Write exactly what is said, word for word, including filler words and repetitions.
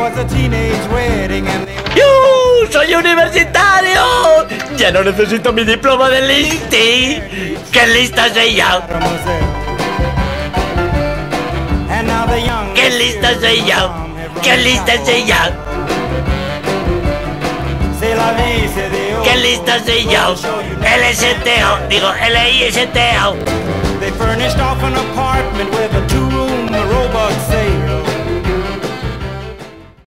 ¡Yo! ¡Soy universitario! ¡Ya no necesito mi diploma de listi! ¡Qué lista soy yo! ¡Qué lista soy yo! ¡Qué lista soy yo! ¡Qué lista soy yo! L S T O, digo L I S T O. They furnished off an apartment with a two